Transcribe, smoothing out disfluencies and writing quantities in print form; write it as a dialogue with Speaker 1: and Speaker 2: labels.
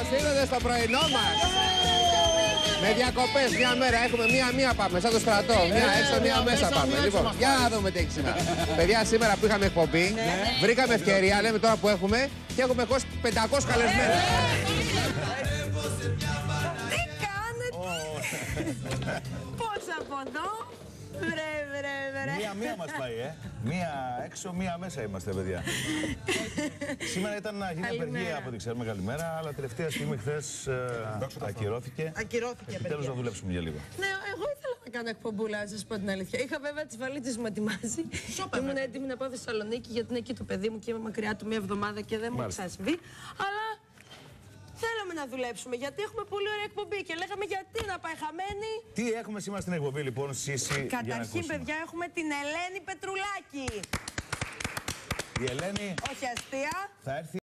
Speaker 1: ήρθατε στο πρωινό μας. Με διακοπές μια μέρα έχουμε, μία πάμε, σαν το στρατό. Μία έξω, μία μέσα πάμε. Λοιπόν, για να δούμε τι έχει σήμερα. Παιδιά, σήμερα που είχαμε εκπομπή, βρήκαμε ευκαιρία, λέμε τώρα που έχουμε, και έχουμε 500 καλεσμένους.
Speaker 2: Τι κάνετε! Πώς από εδώ! Βρε.
Speaker 3: Μία μας πάει, Μία έξω, μία μέσα είμαστε, παιδιά. Σήμερα ήταν να γίνει απεργία από ό,τι ξέρουμε, καλημέρα, αλλά τελευταία στιγμή χθες ακυρώθηκε. Επιτέλους να δουλέψουμε για λίγο.
Speaker 2: Ναι, εγώ ήθελα να κάνω εκπομπούλα, να σας πω την αλήθεια. Είχα βέβαια τις βαλίτσες μου ετοιμάσει. Ήμουν έτοιμη να πάω στη Θεσσαλονίκη, γιατί είναι εκεί το παιδί μου και είμαι μακριά του μία εβδομάδα και δεν μου εξασβεί. Αλλά θέλαμε να δουλέψουμε, γιατί έχουμε πολύ ωραία εκπομπή και λέγαμε γιατί να πάει χαμένη.
Speaker 3: Τι έχουμε σήμερα στην εκπομπή, λοιπόν, Σύση?
Speaker 2: Καταρχήν, παιδιά, έχουμε την Ελένη Πετρουλάκη.
Speaker 3: Η Ελένη
Speaker 2: Όχι αστεία.
Speaker 3: θα έρθει